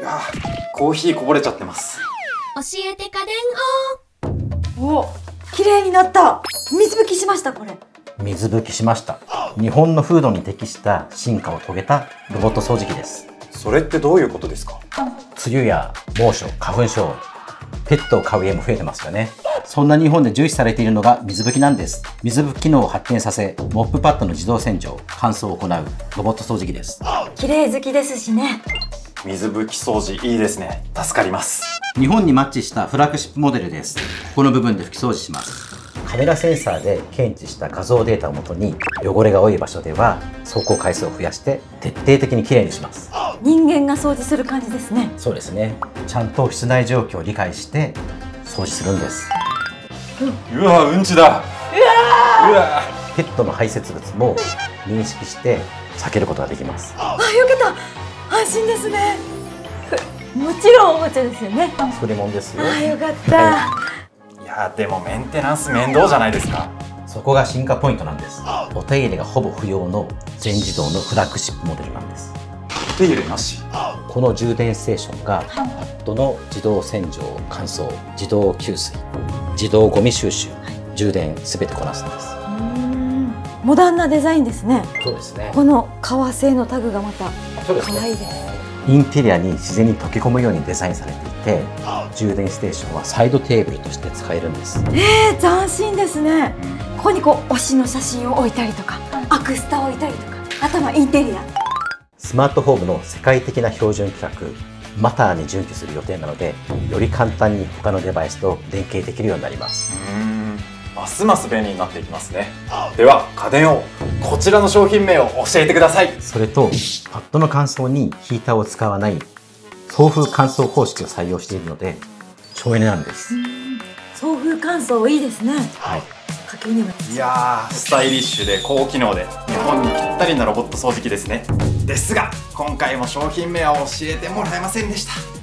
コーヒーこぼれちゃってます。 教えて家電お、綺麗になった。水拭きしました。これ水拭きしました。日本の風土に適した進化を遂げたロボット掃除機です。 それってどういうことですか？ 梅雨や猛暑、花粉症、ペットを飼う家も増えてますよね。そんな日本で重視されているのが水拭きなんです。水拭き機能を発展させ、モップパッドの自動洗浄、乾燥を行うロボット掃除機です。 綺麗好きですしね。 水拭き掃除いいですね。助かります。 日本にマッチしたフラッグシップモデルです。ここの部分で拭き掃除します。カメラセンサーで検知した画像データをもとに、汚れが多い場所では走行回数を増やして徹底的にきれいにします。 人間が掃除する感じですね。 そうですね。ちゃんと室内状況を理解して掃除するんです。 うわ、うんちだ。うわ。 ペットの排泄物も認識して避けることができます。 あ、よけた。安心ですね。もちろんおもちゃですよね。 作り物ですよ。 あ、よかった。 いや、でもメンテナンス面倒じゃないですか。 そこが進化ポイントなんです。お手入れがほぼ不要の全自動のフラッグシップモデルなんです。 お手入れなし。 この充電ステーションがパッドの自動洗浄、乾燥、自動給水、自動ゴミ収集、充電すべてこなすんです。 モダンなデザインですね。 そうですね。 この革製のタグがまたそうですね。 可愛いです。 インテリアに自然に溶け込むようにデザインされていて、充電ステーションはサイドテーブルとして使えるんです。 斬新ですね。ここにこう推しの写真を置いたりとか、アクスタを置いたりとか、あとはインテリア。 スマートフォームの世界的な標準規格マターに準拠する予定なので、より簡単に他のデバイスと連携できるようになります。 ますます便利になっていきますね。では家電王、こちらの商品名を教えてください。 それとパッドの乾燥にヒーターを使わない送風乾燥方式を採用しているので省エネなんです。 送風乾燥いいですね。 はい。 家計にも。 いやー、スタイリッシュで高機能で日本にぴったりなロボット掃除機ですね。ですが今回も商品名は教えてもらえませんでした。